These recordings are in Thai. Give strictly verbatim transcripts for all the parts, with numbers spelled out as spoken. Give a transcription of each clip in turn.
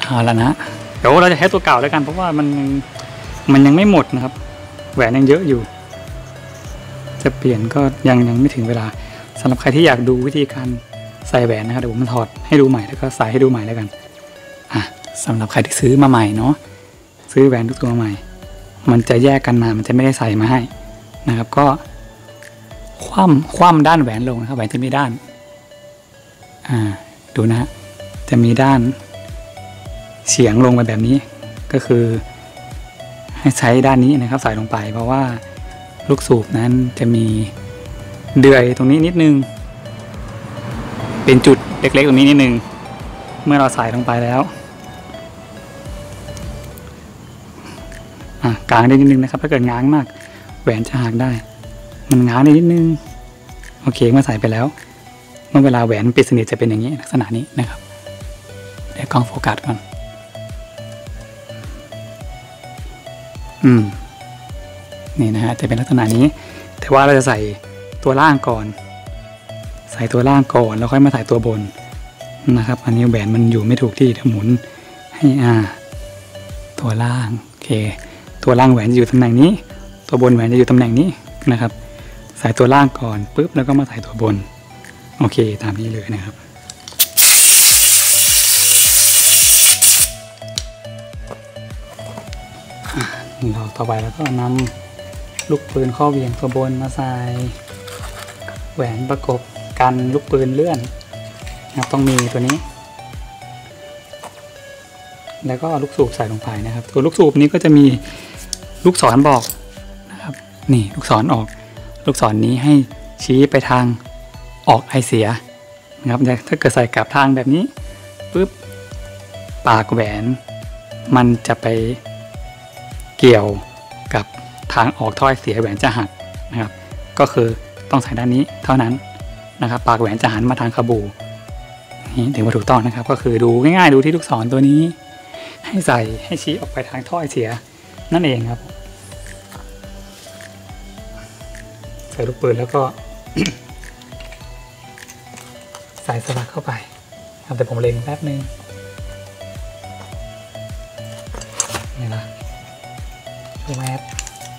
เอาละนะเดี๋ยวเราจะใช้ตัวเก่าแล้วกันเพราะว่ามันมันยังไม่หมดนะครับแหวนยังเยอะอยู่จะเปลี่ยนก็ยังยังไม่ถึงเวลาสำหรับใครที่อยากดูวิธีการใส่แหวนนะครับเดี๋ยวผมถอดให้ดูใหม่แล้วก็ใส่ให้ดูใหม่แล้วกันอ่ะสำหรับใครที่ซื้อมาใหม่เนาะซื้อแหวนทุกตัวใหม่มันจะแยกกันมามันจะไม่ได้ใส่มาให้นะครับก็คว่ำคว่ำด้านแหวนลงนะครับแหวนจะมีด้านอ่าดูนะฮะจะมีด้านเฉียงลงไปแบบนี้ก็คือให้ใช้ด้านนี้นะครับใส่ลงไปเพราะว่าลูกสูบนั้นจะมีเดือยตรงนี้นิดนึงเป็นจุดเล็กๆตรงนี้นิดนึงเมื่อเราใส่ลงไปแล้วอ่ะกางได้นิดนึงนะครับถ้าเกิดง้างมากแหวนจะหักได้มันง้างได้นิดนึงโอเคเมื่อใส่ไปแล้วเมื่อเวลาแหวนปิดสนิทจะเป็นอย่างนี้ลักษณะนี้นะครับเดี๋ยวกล้องโฟกัสก่อนอืมนี่นะฮะจะเป็นลักษณะนี้แต่ว่าเราจะใส่ตัวล่างก่อนใส่ตัวล่างก่อนแล้วค่อยมาใส่ตัวบนนะครับอันนี้แหวนมันอยู่ไม่ถูกที่ถ้าหมุนให้อ่าตัวล่างโอเคตัวล่างแหวนจะอยู่ตำแหน่งนี้ตัวบนแหวนจะอยู่ตำแหน่งนี้นะครับใส่ตัวล่างก่อนปุ๊บแล้วก็มาใส่ตัวบนโอเคตามนี้เลยนะครับเราต่อไปแล้วก็นำลูกปืนข้อเวียงตัวบนมาใส่แหวนประกบกันลูกปืนเลื่อนนะครับต้องมีตัวนี้แล้วก็ลูกสูบใส่ลงไปนะครับตัวลูกสูบนี้ก็จะมีลูกศรบอกนะครับนี่ลูกศรออกลูกศรนี้ให้ชี้ไปทางออกไอเสียนะครับถ้าเกิดใส่กลับทางแบบนี้ปุ๊บปากแหวนมันจะไปเกี่ยวกับทางออกท่อไอเสียแหวนจะหักนะครับก็คือต้องใส่ด้านนี้เท่านั้นนะครับปากแหวนจะหันมาทางขบูนี่ถึงว่าถูกต้องนะครับก็คือดูง่ายๆดูที่ลูกศรตัวนี้ให้ใส่ให้ชี้ออกไปทางท่อไอเสียนั่นเองครับใส่ลูกปืนแล้วก็ ใส่สลักเข้าไปครับแต่ผมเล็งแป๊บนึงนี่นะดูแมส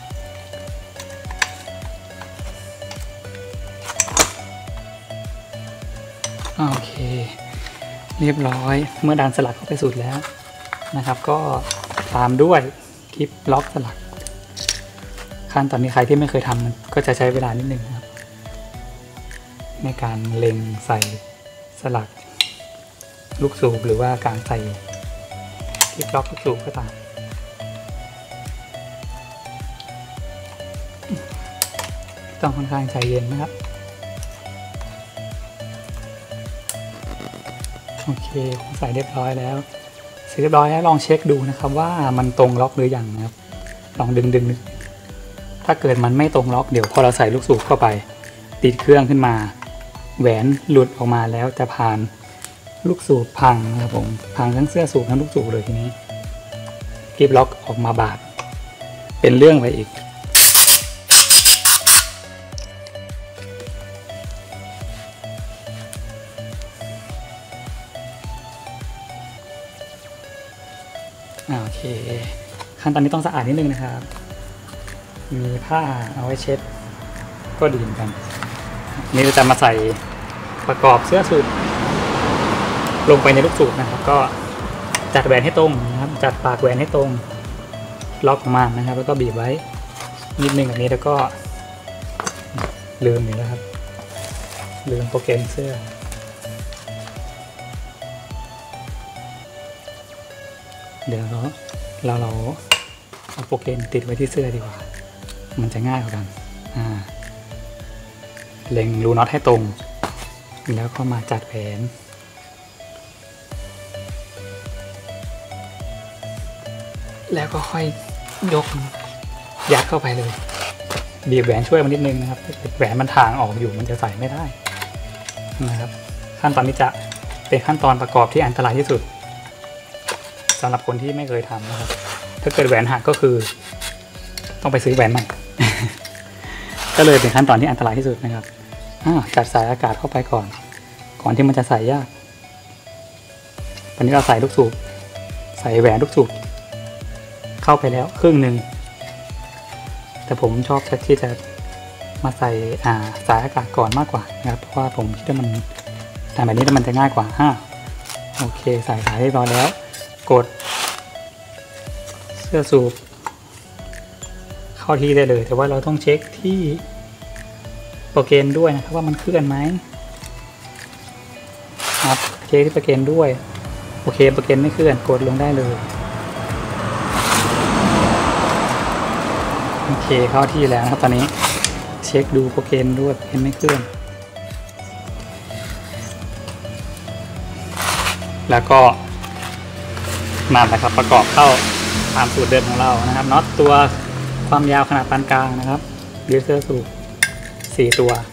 โอเคเรียบร้อยเมื่อดันสลักเข้าไปสุดแล้วนะครับก็ตามด้วยคลิปล็อกสลักขั้นตอนนี้ใครที่ไม่เคยทำมันก็จะใช้เวลานิดนึงครับในการเล็งใส่สลักลูกสูบหรือว่าการใส่คลิปล็อกลูกสูบก็ตามต้องค่อนข้างใจเย็นนะครับโอเคผมใส่เรียบร้อยแล้วเสร็จเรียบร้อยแล้วลองเช็คดูนะครับว่ามันตรงล็อกหรือยังนะครับลองดึงดึงถ้าเกิดมันไม่ตรงล็อกเดี๋ยวพอเราใส่ลูกสูบเข้าไปติดเครื่องขึ้นมาแหวนหลุดออกมาแล้วจะผ่านลูกสูบพังนะครับผมพังทั้งเสื้อสูบทั้งลูกสูบเลยทีนี้คลิปล็อกออกมาบาดเป็นเรื่องไปอีกโอเคขั้นตอนนี้ต้องสะอาดนิดนึงนะครับมีผ้าเอาไว้เช็ดก็ดีเหมือนกันนี่เราจะมาใส่ประกอบเสื้อสูบลงไปในลูกสูบนะครับก็จัดแหวนให้ตรงนะครับจัดปากแหวนให้ตรงล็อกออกมานะครับแล้วก็บีบไว้นิดนึงแบบนี้แล้วก็ลืมอยู่แล้วครับลืมโปรแกรมเสื้อเดี๋ยวเราเราเราเอาโปรแกรมติดไว้ที่เสื้อดีกว่ามันจะง่ายกว่ากันอ่าเล็งรูน็อตให้ตรงแล้วก็มาจัดแหวนแล้วก็ค่อยยกยัดเข้าไปเลยบีบแหวนช่วยมันนิดนึงนะครับแหวนมันทางออกอยู่มันจะใส่ไม่ได้นะครับขั้นตอนนี้จะเป็นขั้นตอนประกอบที่อันตรายที่สุดสำหรับคนที่ไม่เคยทำนะครับถ้าเกิดแหวนหักก็คือต้องไปซื้อแหวนใหม่ ก็เลยเป็นขั้นตอนที่อันตรายที่สุดนะครับจัดสายอากาศเข้าไปก่อนก่อนที่มันจะใส่ยากตอนนี้เราใส่ลูกสูบใส่แหวนลูกสูบเข้าไปแล้วครึ่งหนึ่งแต่ผมชอบที่จะมาใส่อ่าสายอากาศก่อนมากกว่านะครับเพราะว่าผมคิดว่ามันทำแบบนี้มันจะง่ายกว่าฮะโอเคใส่สายเรียบร้อยแล้วกดเสื้อสูบเข้าที่ได้เลยแต่ว่าเราต้องเช็คที่โปรแกรมด้วยนะครับว่ามันเคลื่อนไหมครับเช็คที่โปรแกรมด้วยโอเคโปรแกรมไม่เคลื่อนกดลงได้เลยโอเคเข้าที่แล้วนะครับตอนนี้เช็คดูโปรแกรมด้วยโปรแกรมไม่เคลื่อนแล้วก็นั่นแหละครับประกอบเข้าตามสูตรเดิมของเรานะครับน็อตตัวความยาวขนาดปานกลางนะครับดิวเซอร์สูบสี่ตัว